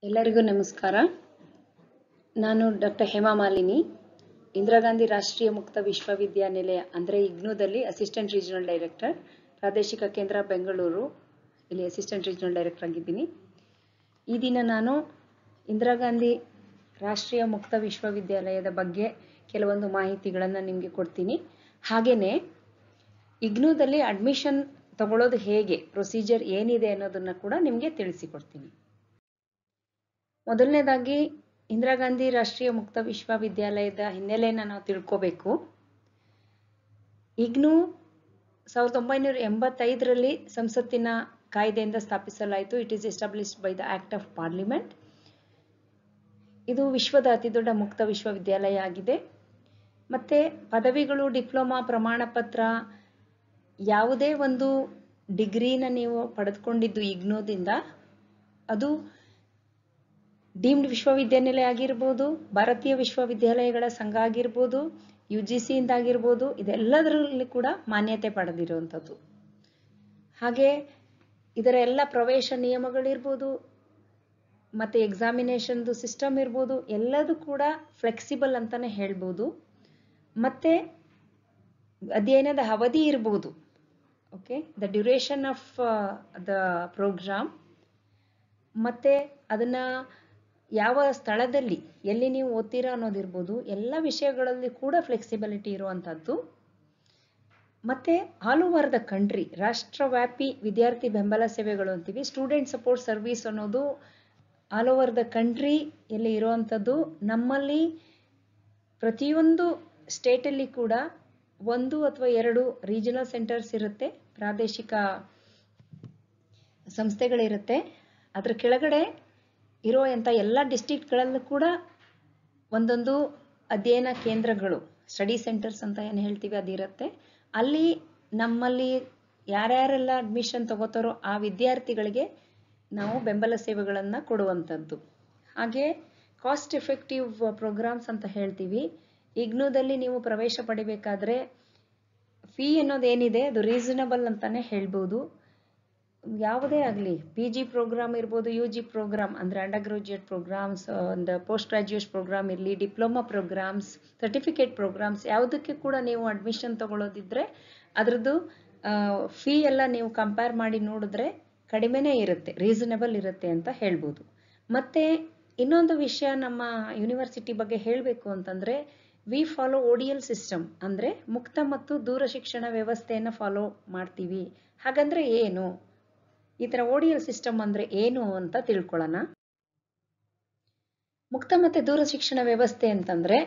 ಎಲ್ಲರಿಗೂ ನಮಸ್ಕಾರ. ನಾನು ಡಾಕ್ಟರ್ ಹೇಮಾ ಮಾಲಿನಿ, ಇಂದಿರಾ ಗಾಂಧಿ ರಾಷ್ಟ್ರೀಯ ಮುಕ್ತ ವಿಶ್ವವಿದ್ಯಾನಿಲಯ ಅಂದರೆ ಇಗ್ನೂದಲ್ಲಿ ಅಸಿಸ್ಟೆಂಟ್ ರೀಜನಲ್ ಡೈರೆಕ್ಟರ್, ಪ್ರಾದೇಶಿಕ ಕೇಂದ್ರ ಬೆಂಗಳೂರು ಇಲ್ಲಿ ಅಸಿಸ್ಟೆಂಟ್ ರೀಜನಲ್ ಡೈರೆಕ್ಟರ್ ಆಗಿದ್ದೀನಿ. ಈ ದಿನ ನಾನು ಇಂದಿರಾ ಗಾಂಧಿ ರಾಷ್ಟ್ರೀಯ ಮುಕ್ತ ವಿಶ್ವವಿದ್ಯಾಲಯದ ಬಗ್ಗೆ ಕೆಲವೊಂದು ಮಾಹಿತಿಗಳನ್ನು ನಿಮಗೆ ಕೊಡ್ತೀನಿ. ಹಾಗೆಯೇ ಇಗ್ನೂದಲ್ಲಿ ಅಡ್ಮಿಷನ್ ತಗೊಳ್ಳೋದು ಹೇಗೆ, ಪ್ರೊಸೀಜರ್ ಏನಿದೆ ಅನ್ನೋದನ್ನು ಕೂಡ ನಿಮಗೆ ತಿಳಿಸಿಕೊಡ್ತೀನಿ. ಮೊದಲನೇದಾಗಿ ಇಂದಿರಾ ಗಾಂಧಿ ರಾಷ್ಟ್ರೀಯ ಮುಕ್ತ ವಿಶ್ವವಿದ್ಯಾಲಯದ ಹಿನ್ನೆಲೆಯನ್ನು ನಾವು ತಿಳ್ಕೋಬೇಕು. ಇಗ್ನೂ 1985ರಲ್ಲಿ ಸಂಸತ್ತಿನ ಕಾಯ್ದೆಯಿಂದ ಸ್ಥಾಪಿಸಲಾಯಿತು. It is established by the act of parliament. ಇದು ವಿಶ್ವದ ಅತಿದೊಡ್ಡ ಮುಕ್ತ ವಿಶ್ವವಿದ್ಯಾಲಯ ಆಗಿದೆ. ಮತ್ತೆ ಪದವಿಗಳು, ಡಿಪ್ಲೊಮಾ, ಪ್ರಮಾಣ ಪತ್ರ, ಯಾವುದೇ ಒಂದು ಡಿಗ್ರಿನ ನೀವು ಪಡೆದುಕೊಂಡಿದ್ದು ಇಗ್ನೂದಿಂದ, ಅದು ಡೀಮ್ಡ್ ವಿಶ್ವವಿದ್ಯಾನಿಲಯ ಆಗಿರ್ಬೋದು, ಭಾರತೀಯ ವಿಶ್ವವಿದ್ಯಾಲಯಗಳ ಸಂಘ ಆಗಿರ್ಬೋದು, UGC ಇಂದ ಆಗಿರ್ಬೋದು, ಇದೆಲ್ಲದರಲ್ಲಿ ಕೂಡ ಮಾನ್ಯತೆ ಪಡೆದಿರುವಂಥದ್ದು. ಹಾಗೆ ಇದರ ಎಲ್ಲ ಪ್ರವೇಶ ನಿಯಮಗಳಿರ್ಬೋದು, ಮತ್ತು ಎಕ್ಸಾಮಿನೇಷನ್ದು ಸಿಸ್ಟಮ್ ಇರ್ಬೋದು, ಎಲ್ಲದೂ ಕೂಡ ಫ್ಲೆಕ್ಸಿಬಲ್ ಅಂತಲೇ ಹೇಳ್ಬೋದು. ಮತ್ತು ಅಧ್ಯಯನದ ಅವಧಿ ಇರ್ಬೋದು, okay, the duration of the programme, ಮತ್ತು ಅದನ್ನು ಯಾವ ಸ್ಥಳದಲ್ಲಿ ಎಲ್ಲಿ ನೀವು ಓದ್ತೀರಾ ಅನ್ನೋದಿರ್ಬೋದು, ಎಲ್ಲ ವಿಷಯಗಳಲ್ಲಿ ಕೂಡ ಫ್ಲೆಕ್ಸಿಬಿಲಿಟಿ ಇರುವಂಥದ್ದು. ಮತ್ತು ಆಲ್ ಓವರ್ ದ ಕಂಟ್ರಿ ರಾಷ್ಟ್ರವ್ಯಾಪಿ ವಿದ್ಯಾರ್ಥಿ ಬೆಂಬಲ ಸೇವೆಗಳು ಅಂತೀವಿ, ಸ್ಟೂಡೆಂಟ್ ಸಪೋರ್ಟ್ ಸರ್ವಿಸ್ ಅನ್ನೋದು ಆಲ್ ಓವರ್ ದ ಕಂಟ್ರಿ ಎಲ್ಲಿ ಇರುವಂಥದ್ದು. ನಮ್ಮಲ್ಲಿ ಪ್ರತಿಯೊಂದು ಸ್ಟೇಟಲ್ಲಿ ಕೂಡ 1 ಅಥವಾ 2 ರೀಜನಲ್ ಸೆಂಟರ್ಸ್ ಇರುತ್ತೆ, ಪ್ರಾದೇಶಿಕ ಸಂಸ್ಥೆಗಳಿರುತ್ತೆ. ಅದರ ಕೆಳಗಡೆ ಇರೋ ಅಂಥ ಎಲ್ಲ ಡಿಸ್ಟ್ರಿಕ್ಟ್ಗಳಲ್ಲೂ ಕೂಡ ಒಂದೊಂದು ಅಧ್ಯಯನ ಕೇಂದ್ರಗಳು, ಸ್ಟಡಿ ಸೆಂಟರ್ಸ್ ಅಂತ ಏನು ಹೇಳ್ತೀವಿ ಅದಿರುತ್ತೆ. ಅಲ್ಲಿ ನಮ್ಮಲ್ಲಿ ಯಾರ್ಯಾರೆಲ್ಲ ಅಡ್ಮಿಷನ್ ತಗೋತಾರೋ ಆ ವಿದ್ಯಾರ್ಥಿಗಳಿಗೆ ನಾವು ಬೆಂಬಲ ಸೇವೆಗಳನ್ನು ಕೊಡುವಂಥದ್ದು. ಹಾಗೆ ಕಾಸ್ಟ್ ಎಫೆಕ್ಟಿವ್ ಪ್ರೋಗ್ರಾಮ್ಸ್ ಅಂತ ಹೇಳ್ತೀವಿ. ಇಗ್ನೂದಲ್ಲಿ ನೀವು ಪ್ರವೇಶ ಪಡಿಬೇಕಾದ್ರೆ ಫೀ ಅನ್ನೋದೇನಿದೆ ಅದು ರೀಸನಬಲ್ ಅಂತಲೇ ಹೇಳ್ಬೋದು. ಯಾವುದೇ ಆಗಲಿ, PG ಪ್ರೋಗ್ರಾಮ್ ಇರ್ಬೋದು, UG ಪ್ರೋಗ್ರಾಮ್ ಅಂದರೆ ಅಂಡರ್ ಗ್ರಾಜ್ಯುಯೇಟ್ ಪ್ರೋಗ್ರಾಮ್ಸ್, ಒಂದು ಪೋಸ್ಟ್ ಗ್ರಾಜ್ಯುಯೇಟ್ ಪ್ರೋಗ್ರಾಮ್ ಇರಲಿ, ಡಿಪ್ಲೊಮಾ ಪ್ರೋಗ್ರಾಮ್ಸ್, ಸರ್ಟಿಫಿಕೇಟ್ ಪ್ರೋಗ್ರಾಮ್ಸ್, ಯಾವುದಕ್ಕೆ ಕೂಡ ನೀವು ಅಡ್ಮಿಷನ್ ತಗೊಳ್ಳೋದಿದ್ರೆ ಅದರದ್ದು ಫೀ ಎಲ್ಲ ನೀವು ಕಂಪೇರ್ ಮಾಡಿ ನೋಡಿದ್ರೆ ಕಡಿಮೆನೇ ಇರುತ್ತೆ, ರೀಸನಬಲ್ ಇರುತ್ತೆ ಅಂತ ಹೇಳ್ಬೋದು. ಮತ್ತು ಇನ್ನೊಂದು ವಿಷಯ ನಮ್ಮ ಯೂನಿವರ್ಸಿಟಿ ಬಗ್ಗೆ ಹೇಳಬೇಕು ಅಂತಂದರೆ, ವಿ ಫಾಲೋ ODL ಸಿಸ್ಟಮ್, ಅಂದರೆ ಮುಕ್ತ ಮತ್ತು ದೂರ ಶಿಕ್ಷಣ ವ್ಯವಸ್ಥೆಯನ್ನು ಫಾಲೋ ಮಾಡ್ತೀವಿ. ಹಾಗಂದ್ರೆ ಏನು, ಈ ಥರ ODL ಸಿಸ್ಟಮ್ ಅಂದರೆ ಏನು ಅಂತ ತಿಳ್ಕೊಳ್ಳೋಣ. ಮುಕ್ತ ಮತ್ತು ದೂರ ಶಿಕ್ಷಣ ವ್ಯವಸ್ಥೆ ಅಂತಂದರೆ,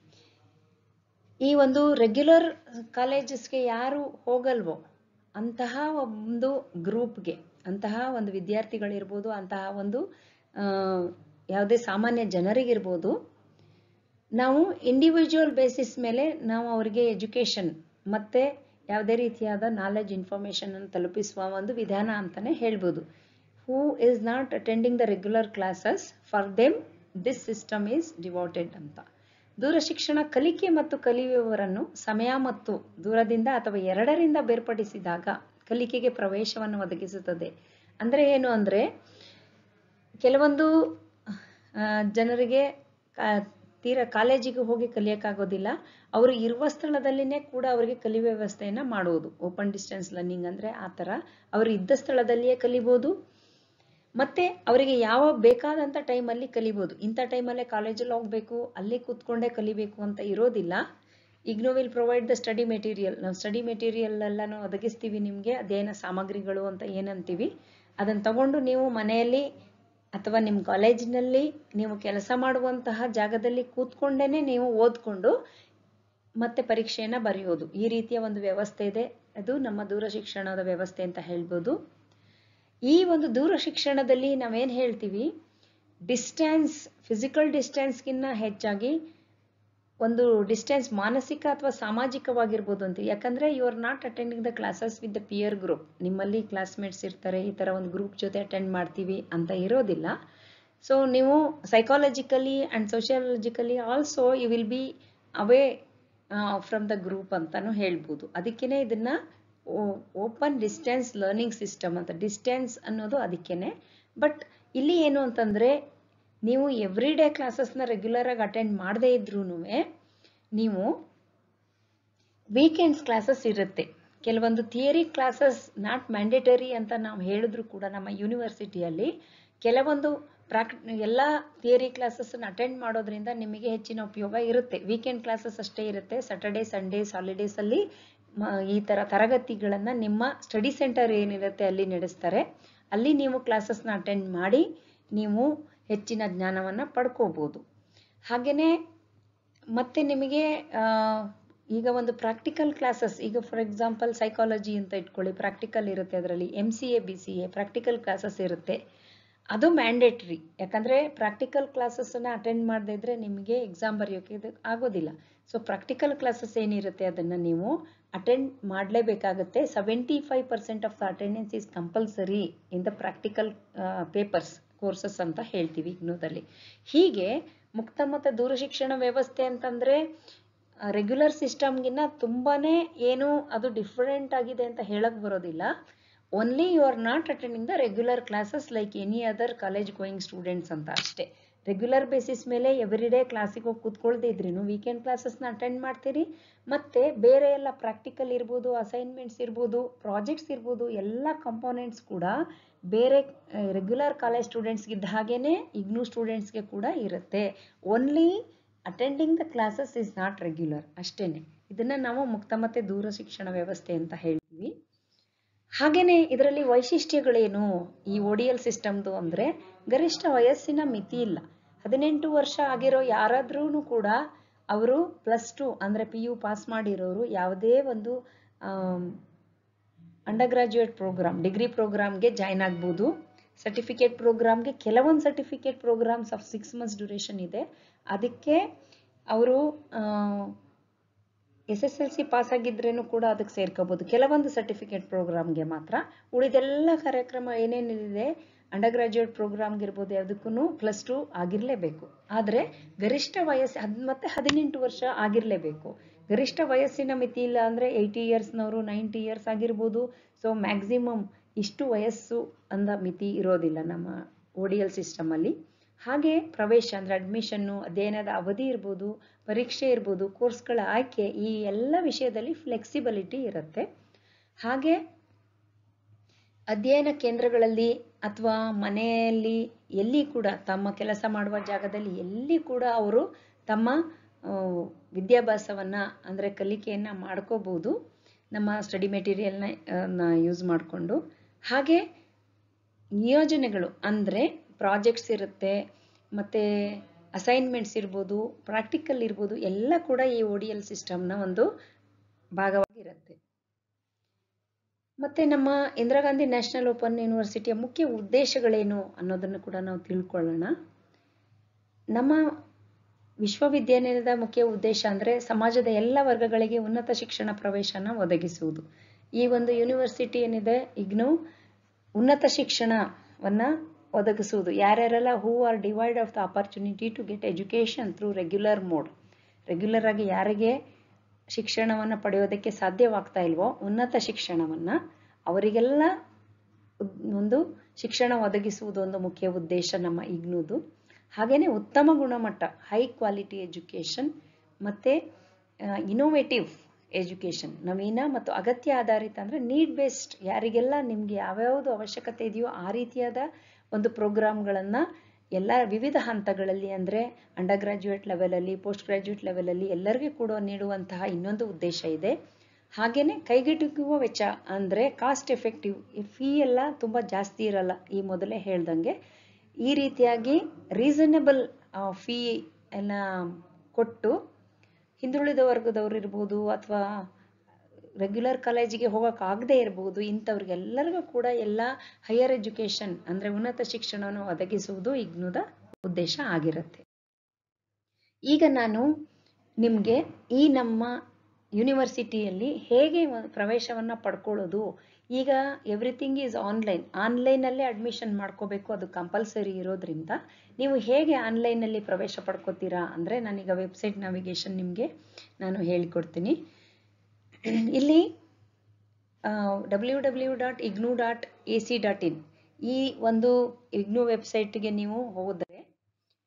ಈ ಒಂದು ರೆಗ್ಯುಲರ್ ಕಾಲೇಜಸ್ಗೆ ಯಾರು ಹೋಗಲ್ವೋ ಅಂತಹ ಒಂದು ಗ್ರೂಪ್ಗೆ, ಅಂತಹ ಒಂದು ವಿದ್ಯಾರ್ಥಿಗಳಿರ್ಬೋದು, ಅಂತಹ ಒಂದು ಯಾವುದೇ ಸಾಮಾನ್ಯ ಜನರಿಗಿರ್ಬೋದು, ನಾವು ಇಂಡಿವಿಜುವಲ್ ಬೇಸಿಸ್ ಮೇಲೆ ನಾವು ಅವರಿಗೆ ಎಜುಕೇಷನ್ ಮತ್ತು ಯಾವುದೇ ರೀತಿಯಾದ ನಾಲೆಜ್ ಇನ್ಫಾರ್ಮೇಷನ್ ಅನ್ನು ತಲುಪಿಸುವ ಒಂದು ವಿಧಾನ ಅಂತಲೇ ಹೇಳ್ಬೋದು. Who is not attending the regular classes, for them this system is devoted ಅಂತ. ದೂರ ಶಿಕ್ಷಣ ಕಲಿಕೆ ಮತ್ತು ಕಲಿಯುವವರನ್ನು ಸಮಯ ಮತ್ತು ದೂರದಿಂದ ಅಥವಾ ಎರಡರಿಂದ ಬೇರ್ಪಡಿಸಿದಾಗ ಕಲಿಕೆಗೆ ಪ್ರವೇಶವನ್ನು ಒದಗಿಸುತ್ತದೆ. ಅಂದರೆ ಏನು ಅಂದರೆ, ಕೆಲವೊಂದು ಜನರಿಗೆ ತೀರಾ ಕಾಲೇಜಿಗೆ ಹೋಗಿ ಕಲಿಯೋಕ್ಕಾಗೋದಿಲ್ಲ, ಅವರು ಇರುವ ಸ್ಥಳದಲ್ಲಿನೇ ಕೂಡ ಅವರಿಗೆ ಕಲಿಯುವ ವ್ಯವಸ್ಥೆಯನ್ನು ಮಾಡುವುದು. ಓಪನ್ ಡಿಸ್ಟೆನ್ಸ್ ಲರ್ನಿಂಗ್ ಅಂದರೆ ಆ ಥರ ಅವರು ಇದ್ದ ಸ್ಥಳದಲ್ಲಿಯೇ ಕಲಿಬೋದು, ಮತ್ತು ಅವರಿಗೆ ಯಾವ ಬೇಕಾದಂಥ ಟೈಮಲ್ಲಿ ಕಲಿಬೋದು. ಇಂಥ ಟೈಮಲ್ಲೇ ಕಾಲೇಜಲ್ಲಿ ಹೋಗಬೇಕು, ಅಲ್ಲಿ ಕೂತ್ಕೊಂಡೇ ಕಲಿಬೇಕು ಅಂತ ಇರೋದಿಲ್ಲ. IGNOU will provide the study material. ನಾವು ಸ್ಟಡಿ ಮೆಟೀರಿಯಲ್ ಎಲ್ಲನೂ ಒದಗಿಸ್ತೀವಿ ನಿಮಗೆ, ಅಧ್ಯಯನ ಸಾಮಗ್ರಿಗಳು ಅಂತ ಏನಂತೀವಿ. ಅದನ್ನು ತಗೊಂಡು ನೀವು ಮನೆಯಲ್ಲಿ ಅಥವಾ ನಿಮ್ಮ ಕಾಲೇಜಿನಲ್ಲಿ ನೀವು ಕೆಲಸ ಮಾಡುವಂತಹ ಜಾಗದಲ್ಲಿ ಕೂತ್ಕೊಂಡೇ ನೀವು ಓದ್ಕೊಂಡು ಮತ್ತೆ ಪರೀಕ್ಷೆಯನ್ನು ಬರೆಯೋದು. ಈ ರೀತಿಯ ಒಂದು ವ್ಯವಸ್ಥೆ ಇದೆ. ಅದು ನಮ್ಮ ದೂರ ಶಿಕ್ಷಣದ ವ್ಯವಸ್ಥೆ ಅಂತ ಹೇಳ್ಬೋದು. ಈ ಒಂದು ದೂರ ಶಿಕ್ಷಣದಲ್ಲಿ ನಾವೇನು ಹೇಳ್ತೀವಿ, ಡಿಸ್ಟೆನ್ಸ್, ಫಿಸಿಕಲ್ ಡಿಸ್ಟೆನ್ಸ್ಗಿನ್ನ ಹೆಚ್ಚಾಗಿ ಒಂದು ಡಿಸ್ಟೆನ್ಸ್ ಮಾನಸಿಕ ಅಥವಾ ಸಾಮಾಜಿಕವಾಗಿರ್ಬೋದು ಅಂತೀವಿ. ಯಾಕಂದರೆ you are not attending the classes with the peer group. ನಿಮ್ಮಲ್ಲಿ ಕ್ಲಾಸ್ಮೇಟ್ಸ್ ಇರ್ತಾರೆ, ಈ ಥರ ಒಂದು ಗ್ರೂಪ್ ಜೊತೆ ಅಟೆಂಡ್ ಮಾಡ್ತೀವಿ ಅಂತ ಇರೋದಿಲ್ಲ. ಸೊ ನೀವು psychologically and sociologically also you will be away from the group ಅಂತಲೂ ಹೇಳ್ಬೋದು. ಅದಕ್ಕೇ ಇದನ್ನು ಓಪನ್ ಡಿಸ್ಟೆನ್ಸ್ ಲರ್ನಿಂಗ್ ಸಿಸ್ಟಮ್ ಅಂತ, ಡಿಸ್ಟೆನ್ಸ್ ಅನ್ನೋದು ಅದಕ್ಕೇನೆ. ಬಟ್ ಇಲ್ಲಿ ಏನು ಅಂತಂದರೆ ನೀವು ಎವ್ರಿ ಡೇ ಕ್ಲಾಸಸ್ನ ರೆಗ್ಯುಲರ್ ಆಗಿ ಅಟೆಂಡ್ ಮಾಡದೇ ಇದ್ರೂ ನೀವು ವೀಕೆಂಡ್ಸ್ ಕ್ಲಾಸಸ್ ಇರುತ್ತೆ. ಕೆಲವೊಂದು ಥಿಯರಿ ಕ್ಲಾಸಸ್ ನಾಟ್ ಮ್ಯಾಂಡೇಟರಿ ಅಂತ ನಾವು ಹೇಳಿದ್ರು ಕೂಡ ನಮ್ಮ ಯೂನಿವರ್ಸಿಟಿಯಲ್ಲಿ ಕೆಲವೊಂದು ಎಲ್ಲ ಥಿಯರಿ ಕ್ಲಾಸಸ್ನ ಅಟೆಂಡ್ ಮಾಡೋದ್ರಿಂದ ನಿಮಗೆ ಹೆಚ್ಚಿನ ಉಪಯೋಗ ಇರುತ್ತೆ. ವೀಕೆಂಡ್ ಕ್ಲಾಸಸ್ ಅಷ್ಟೇ ಇರುತ್ತೆ. ಸ್ಯಾಟರ್ಡೇ ಸಂಡೇಸ್ ಹಾಲಿಡೇಸಲ್ಲಿ ಈ ಥರ ತರಗತಿಗಳನ್ನು ನಿಮ್ಮ ಸ್ಟಡಿ ಸೆಂಟರ್ ಏನಿರುತ್ತೆ ಅಲ್ಲಿ ನಡೆಸ್ತಾರೆ. ಅಲ್ಲಿ ನೀವು ಕ್ಲಾಸಸ್ನ ಅಟೆಂಡ್ ಮಾಡಿ ನೀವು ಹೆಚ್ಚಿನ ಜ್ಞಾನವನ್ನು ಪಡ್ಕೋಬೋದು. ಹಾಗೆಯೇ ಮತ್ತೆ ನಿಮಗೆ ಈಗ ಒಂದು ಪ್ರಾಕ್ಟಿಕಲ್ ಕ್ಲಾಸಸ್, ಈಗ ಫಾರ್ ಎಕ್ಸಾಂಪಲ್ ಸೈಕಾಲಜಿ ಅಂತ ಇಟ್ಕೊಳ್ಳಿ, ಪ್ರಾಕ್ಟಿಕಲ್ ಇರುತ್ತೆ. ಅದರಲ್ಲಿ MCA BCA ಪ್ರಾಕ್ಟಿಕಲ್ ಕ್ಲಾಸಸ್ ಇರುತ್ತೆ. ಅದು ಮ್ಯಾಂಡೇಟ್ರಿ. ಯಾಕಂದರೆ ಪ್ರಾಕ್ಟಿಕಲ್ ಕ್ಲಾಸಸ್ಸನ್ನು ಅಟೆಂಡ್ ಮಾಡದೇ ಇದ್ದರೆ ನಿಮಗೆ ಎಕ್ಸಾಮ್ ಬರೆಯೋಕ್ಕೆ ಆಗೋದಿಲ್ಲ. ಸೊ ಪ್ರಾಕ್ಟಿಕಲ್ ಕ್ಲಾಸಸ್ ಏನಿರುತ್ತೆ ಅದನ್ನು ನೀವು ಅಟೆಂಡ್ ಮಾಡಲೇಬೇಕಾಗುತ್ತೆ. 75% of the attendance is compulsory in the practical papers courses ಅಂತ ಹೇಳ್ತೀವಿ ಇಗ್ನೂದಲ್ಲಿ. ಹೀಗೆ ಮುಕ್ತ ಮತ್ತು ದೂರ ಶಿಕ್ಷಣ ವ್ಯವಸ್ಥೆ ಅಂತಂದರೆ ರೆಗ್ಯುಲರ್ ಸಿಸ್ಟಮ್ಗಿನ್ನ ತುಂಬಾ ಏನು ಅದು ಡಿಫರೆಂಟ್ ಆಗಿದೆ ಅಂತ ಹೇಳಕ್ಕೆ ಬರೋದಿಲ್ಲ. Only you are not attending the regular classes like any other college going students ಅಂತ ಅಷ್ಟೇ. ರೆಗ್ಯುಲರ್ ಬೇಸಿಸ್ ಮೇಲೆ ಎವ್ರಿ ಡೇ ಕ್ಲಾಸಿಗೆ ಹೋಗಿ ಕೂತ್ಕೊಳ್ದೇ ಇದ್ರೂ ವೀಕೆಂಡ್ ಕ್ಲಾಸಸ್ನ ಅಟೆಂಡ್ ಮಾಡ್ತೀರಿ. ಮತ್ತು ಬೇರೆ ಎಲ್ಲ ಪ್ರಾಕ್ಟಿಕಲ್ ಇರ್ಬೋದು, ಅಸೈನ್ಮೆಂಟ್ಸ್ ಇರ್ಬೋದು, ಪ್ರಾಜೆಕ್ಟ್ಸ್ ಇರ್ಬೋದು, ಎಲ್ಲ ಕಂಪೋನೆಂಟ್ಸ್ ಕೂಡ ಬೇರೆ ರೆಗ್ಯುಲರ್ ಕಾಲೇಜ್ ಸ್ಟೂಡೆಂಟ್ಸ್ಗಿದ್ದ ಹಾಗೇ ಇಗ್ನೂ ಸ್ಟೂಡೆಂಟ್ಸ್ಗೆ ಕೂಡ ಇರುತ್ತೆ. Only attending the classes is not regular ಅಷ್ಟೇ. ಇದನ್ನು ನಾವು ಮುಕ್ತ ಮತ್ತು ದೂರ ಶಿಕ್ಷಣ ವ್ಯವಸ್ಥೆ ಅಂತ ಹೇಳ್ತೀವಿ. ಹಾಗೆಯೇ ಇದರಲ್ಲಿ ವೈಶಿಷ್ಟ್ಯಗಳೇನು ಈ ODL ಸಿಸ್ಟಮ್ದು ಅಂದರೆ ಗರಿಷ್ಠ ವಯಸ್ಸಿನ ಮಿತಿ ಇಲ್ಲ. 18 ವರ್ಷ ಆಗಿರೋ ಯಾರಾದ್ರೂ ಕೂಡ ಅವರು +2 ಅಂದರೆ PU ಪಾಸ್ ಮಾಡಿರೋರು ಯಾವುದೇ ಒಂದು ಅಂಡರ್ ಗ್ರಾಜ್ಯುಯೇಟ್ ಪ್ರೋಗ್ರಾಮ್, ಡಿಗ್ರಿ ಪ್ರೋಗ್ರಾಮ್ಗೆ ಜಾಯ್ನ್ ಆಗ್ಬೋದು. ಸರ್ಟಿಫಿಕೇಟ್ ಪ್ರೋಗ್ರಾಮ್ಗೆ ಕೆಲವೊಂದು certificate programmes of 6 months duration ಇದೆ. ಅದಕ್ಕೆ ಅವರು SSLC ಪಾಸ್ ಆಗಿದ್ರೇನು ಕೂಡ ಅದಕ್ಕೆ ಸೇರ್ಕೋಬೋದು. ಕೆಲವೊಂದು ಸರ್ಟಿಫಿಕೇಟ್ ಪ್ರೋಗ್ರಾಮ್ಗೆ ಮಾತ್ರ. ಉಳಿದೆಲ್ಲ ಕಾರ್ಯಕ್ರಮ ಏನೇನಿದೆ ಅಂಡರ್ ಗ್ರಾಜ್ಯುಯೇಟ್ ಪ್ರೋಗ್ರಾಮ್ಗೆ ಇರ್ಬೋದು ಯಾವುದಕ್ಕೂ +2 ಆಗಿರಲೇಬೇಕು. ಆದರೆ ಗರಿಷ್ಠ ವಯಸ್ಸು ಮತ್ತು 18 ವರ್ಷ ಆಗಿರಲೇಬೇಕು. ಗರಿಷ್ಠ ವಯಸ್ಸಿನ ಮಿತಿ ಇಲ್ಲ ಅಂದರೆ 80 ಇಯರ್ಸ್ನವರು 90 ಇಯರ್ಸ್ ಆಗಿರ್ಬೋದು. ಸೊ ಮ್ಯಾಕ್ಸಿಮಮ್ ಇಷ್ಟು ವಯಸ್ಸು ಅಂದ ಮಿತಿ ಇರೋದಿಲ್ಲ ನಮ್ಮ ODL ಸಿಸ್ಟಮಲ್ಲಿ. ಹಾಗೆ ಪ್ರವೇಶ ಅಂದರೆ ಅಡ್ಮಿಷನ್ನು, ಅಧ್ಯಯನದ ಅವಧಿ ಇರ್ಬೋದು, ಪರೀಕ್ಷೆ ಇರ್ಬೋದು, ಕೋರ್ಸ್ಗಳ ಆಯ್ಕೆ, ಈ ಎಲ್ಲ ವಿಷಯದಲ್ಲಿ ಫ್ಲೆಕ್ಸಿಬಿಲಿಟಿ ಇರುತ್ತೆ. ಹಾಗೆ ಅಧ್ಯಯನ ಕೇಂದ್ರಗಳಲ್ಲಿ ಅಥವಾ ಮನೆಯಲ್ಲಿ ಎಲ್ಲಿ ಕೂಡ ತಮ್ಮ ಕೆಲಸ ಮಾಡುವ ಜಾಗದಲ್ಲಿ ಎಲ್ಲಿ ಕೂಡ ಅವರು ತಮ್ಮ ವಿದ್ಯಾಭ್ಯಾಸವನ್ನು ಅಂದರೆ ಕಲಿಕೆಯನ್ನು ಮಾಡ್ಕೋಬೋದು ನಮ್ಮ ಸ್ಟಡಿ ಮೆಟೀರಿಯಲ್ನ ಯೂಸ್ ಮಾಡಿಕೊಂಡು. ಹಾಗೆ ನಿಯೋಜನೆಗಳು ಅಂದರೆ ಪ್ರಾಜೆಕ್ಟ್ಸ್ ಇರುತ್ತೆ, ಮತ್ತು ಅಸೈನ್ಮೆಂಟ್ಸ್ ಇರ್ಬೋದು, ಪ್ರಾಕ್ಟಿಕಲ್ ಇರ್ಬೋದು, ಎಲ್ಲ ಕೂಡ ಈ ODL ಸಿಸ್ಟಮ್ನ ಒಂದು ಭಾಗವಾಗಿರುತ್ತೆ. ಮತ್ತು ನಮ್ಮ ಇಂದಿರಾ ಗಾಂಧಿ ನ್ಯಾಷನಲ್ ಓಪನ್ ಯೂನಿವರ್ಸಿಟಿಯ ಮುಖ್ಯ ಉದ್ದೇಶಗಳೇನು ಅನ್ನೋದನ್ನು ಕೂಡ ನಾವು ತಿಳ್ಕೊಳ್ಳೋಣ. ನಮ್ಮ ವಿಶ್ವವಿದ್ಯಾನಿಲಯದ ಮುಖ್ಯ ಉದ್ದೇಶ ಅಂದರೆ ಸಮಾಜದ ಎಲ್ಲ ವರ್ಗಗಳಿಗೆ ಉನ್ನತ ಶಿಕ್ಷಣ ಪ್ರವೇಶನ ಒದಗಿಸುವುದು. ಈ ಒಂದು ಯೂನಿವರ್ಸಿಟಿ ಏನಿದೆ ಇಗ್ನೂ ಉನ್ನತ ಶಿಕ್ಷಣವನ್ನು ಒದಗಿಸುವುದು. ಯಾರ್ಯಾರೆಲ್ಲ who are divide of the opportunity to get education through regular mode, regular ಆಗಿ ಯಾರಿಗೆ ಶಿಕ್ಷಣವನ್ನು ಪಡೆಯೋದಕ್ಕೆ ಸಾಧ್ಯವಾಗ್ತಾ ಇಲ್ವೋ ಉನ್ನತ ಶಿಕ್ಷಣವನ್ನು, ಅವರಿಗೆಲ್ಲ ಒಂದು ಶಿಕ್ಷಣ ಒದಗಿಸುವುದು ಒಂದು ಮುಖ್ಯ ಉದ್ದೇಶ ನಮ್ಮ ಇಗ್ನೂದು. ಹಾಗೆಯೇ ಉತ್ತಮ ಗುಣಮಟ್ಟ, ಹೈ ಕ್ವಾಲಿಟಿ ಎಜುಕೇಷನ್, ಮತ್ತು ಇನೋವೇಟಿವ್ ಎಜುಕೇಷನ್, ನವೀನ ಮತ್ತು ಅಗತ್ಯ ಆಧಾರಿತ ಅಂದರೆ ನೀಡ್ ಬೇಸ್ಡ್, ಯಾರಿಗೆಲ್ಲ ನಿಮಗೆ ಯಾವ್ಯಾವುದು ಅವಶ್ಯಕತೆ ಇದೆಯೋ ಆ ರೀತಿಯಾದ ಒಂದು ಪ್ರೋಗ್ರಾಮ್ಗಳನ್ನು ಎಲ್ಲ ವಿವಿಧ ಹಂತಗಳಲ್ಲಿ ಅಂದರೆ ಅಂಡರ್ ಗ್ರಾಜ್ಯುಯೇಟ್ ಲೆವೆಲಲ್ಲಿ, ಪೋಸ್ಟ್ ಗ್ರಾಜ್ಯುಯೇಟ್ ಲೆವೆಲಲ್ಲಿ ಎಲ್ಲರಿಗೂ ಕೂಡ ನೀಡುವಂತಹ ಇನ್ನೊಂದು ಉದ್ದೇಶ ಇದೆ. ಹಾಗೆಯೇ ಕೈಗೆಟುಕುವ ವೆಚ್ಚ ಅಂದರೆ ಕಾಸ್ಟ್ ಎಫೆಕ್ಟಿವ್, ಫೀ ಎಲ್ಲ ತುಂಬ ಜಾಸ್ತಿ ಇರಲ್ಲ. ಈ ಮೊದಲೇ ಹೇಳ್ದಂಗೆ ಈ ರೀತಿಯಾಗಿ ರೀಸನಬಲ್ ಫೀ ಎಲ್ಲ ಕೊಟ್ಟು ಹಿಂದುಳಿದ ವರ್ಗದವರು ಇರ್ಬೋದು ಅಥವಾ ರೆಗ್ಯುಲರ್ ಕಾಲೇಜಿಗೆ ಹೋಗೋಕ್ಕಾಗದೇ ಇರ್ಬೋದು, ಇಂಥವ್ರಿಗೆಲ್ಲರಿಗೂ ಕೂಡ ಎಲ್ಲ ಹೈಯರ್ ಎಜುಕೇಷನ್ ಅಂದರೆ ಉನ್ನತ ಶಿಕ್ಷಣವನ್ನು ಒದಗಿಸುವುದು ಇಗ್ನೂದ ಉದ್ದೇಶ ಆಗಿರುತ್ತೆ. ಈಗ ನಾನು ನಿಮಗೆ ಈ ನಮ್ಮ ಯೂನಿವರ್ಸಿಟಿಯಲ್ಲಿ ಹೇಗೆ ಪ್ರವೇಶವನ್ನು ಪಡ್ಕೊಳ್ಳೋದು, ಈಗ ಎವ್ರಿಥಿಂಗ್ ಈಸ್ ಆನ್ಲೈನಲ್ಲೇ ಅಡ್ಮಿಷನ್ ಮಾಡ್ಕೋಬೇಕು, ಅದು ಕಂಪಲ್ಸರಿ ಇರೋದ್ರಿಂದ ನೀವು ಹೇಗೆ ಆನ್ಲೈನಲ್ಲಿ ಪ್ರವೇಶ ಪಡ್ಕೋತೀರಾ ಅಂದರೆ ನಾನೀಗ ವೆಬ್ಸೈಟ್ ನ್ಯಾವಿಗೇಷನ್ ನಿಮಗೆ ನಾನು ಹೇಳಿಕೊಡ್ತೀನಿ. ಇಲ್ಲಿ www.ignu.ac.in ಈ ಒಂದು ಇಗ್ನೂ ವೆಬ್ಸೈಟ್ಗೆ ನೀವು ಹೋದರೆ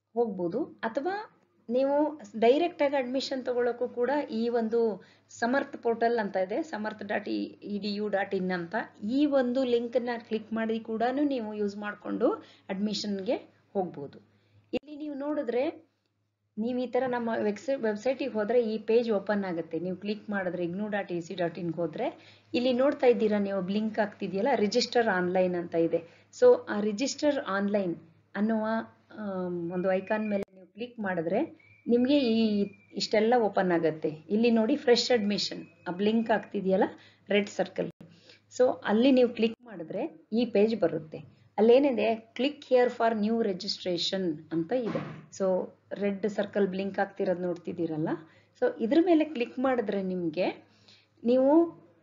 ಹೋಗ್ಬೋದು. ಅಥವಾ ನೀವು ಡೈರೆಕ್ಟ್ ಆಗಿ ಅಡ್ಮಿಷನ್ ತಗೊಳ್ಳೋಕ್ಕೂ ಕೂಡ ಈ ಒಂದು ಸಮರ್ಥ್ ಪೋರ್ಟಲ್ ಅಂತ ಇದೆ, ಸಮರ್ಥ್.edu.in ಅಂತ, ಈ ಒಂದು ಲಿಂಕ್ನ ಕ್ಲಿಕ್ ಮಾಡಿ ಕೂಡ ನೀವು ಯೂಸ್ ಮಾಡಿಕೊಂಡು ಅಡ್ಮಿಷನ್ಗೆ ಹೋಗ್ಬೋದು. ಇಲ್ಲಿ ನೀವು ನೋಡಿದ್ರೆ, ನೀವು ಈ ಥರ ನಮ್ಮ ವೆಬ್ಸೈಟಿಗೆ ಹೋದರೆ ಈ ಪೇಜ್ ಓಪನ್ ಆಗುತ್ತೆ. ನೀವು ಕ್ಲಿಕ್ ಮಾಡಿದ್ರೆ ignou.ac.in ಹೋದರೆ ಇಲ್ಲಿ ನೋಡ್ತಾ ಇದ್ದೀರಾ ನೀವು, ಲಿಂಕ್ ಆಗ್ತಿದೆಯಲ್ಲ, ರಿಜಿಸ್ಟರ್ ಆನ್ಲೈನ್ ಅಂತ ಇದೆ. ಸೊ ಆ ರಿಜಿಸ್ಟರ್ ಆನ್ಲೈನ್ ಅನ್ನುವ ಒಂದು ಐಕಾನ್ ಮೇಲೆ ನೀವು ಕ್ಲಿಕ್ ಮಾಡಿದ್ರೆ ನಿಮಗೆ ಇಷ್ಟೆಲ್ಲ ಓಪನ್ ಆಗುತ್ತೆ. ಇಲ್ಲಿ ನೋಡಿ, ಫ್ರೆಶ್ ಅಡ್ಮಿಷನ್ ಆ ಲಿಂಕ್ ಆಗ್ತಿದೆಯಲ್ಲ ರೆಡ್ ಸರ್ಕಲ್, ಸೊ ಅಲ್ಲಿ ನೀವು ಕ್ಲಿಕ್ ಮಾಡಿದ್ರೆ ಈ ಪೇಜ್ ಬರುತ್ತೆ. ಅಲ್ಲೇನಿದೆ, click here for new registration ಅಂತ ಇದೆ. ಸೊ ರೆಡ್ ಸರ್ಕಲ್ ಬ್ಲಿಂಕ್ ಆಗ್ತಿರೋದು ನೋಡ್ತಿದ್ದೀರಲ್ಲ, ಸೊ ಇದ್ರ ಮೇಲೆ ಕ್ಲಿಕ್ ಮಾಡಿದ್ರೆ ನಿಮಗೆ ನೀವು